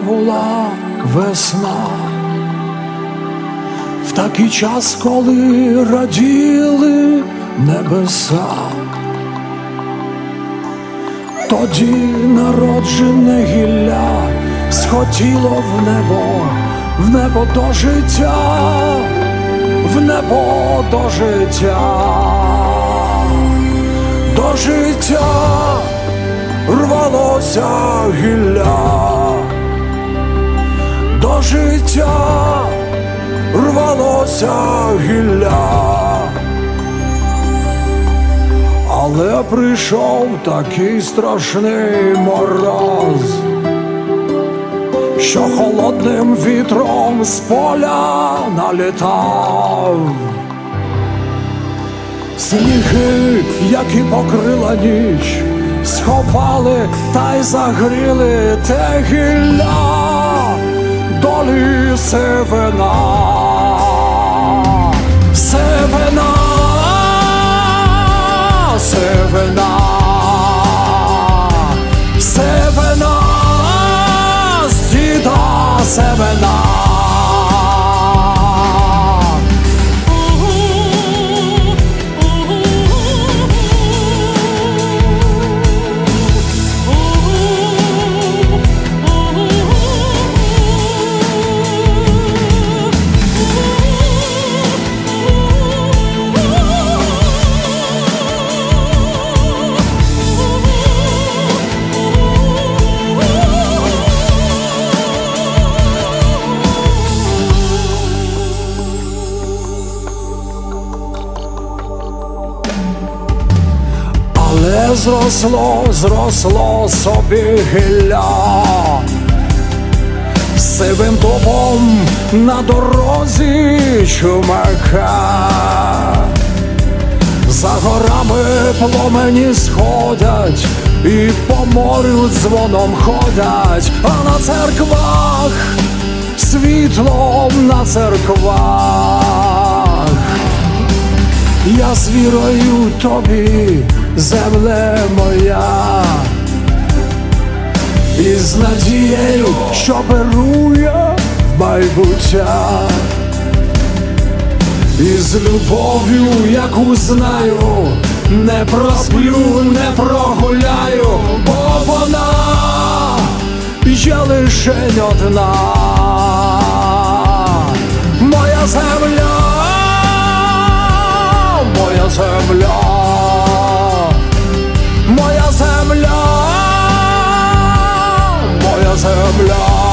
була весна, в такий час, коли раділи небеса. Тоді народжене гілля схотіло в небо до життя, в небо до життя, до життя рвалося гілля, до життя рвалося гілля. Але прийшов такий страшний мороз, що холодним вітром з поля налітав. Сніги, які покрила ніч, сховали та й загріли те гілля долі сивина. Сивина, сивина, сивина, з діда семена. Але зросло собі гілля сивим дубом на дорозі чумака. За горами пломені сходять і по морю дзвоном ходять, а на церквах світлом на церквах. Я з вірою тобі, земле моя, і з надією, що беру я в майбуття, і з любов'ю, яку знаю, не просплю, не прогуляю, бо вона є лишень одна. Моя земля, моя земля, моя земля, моя земля.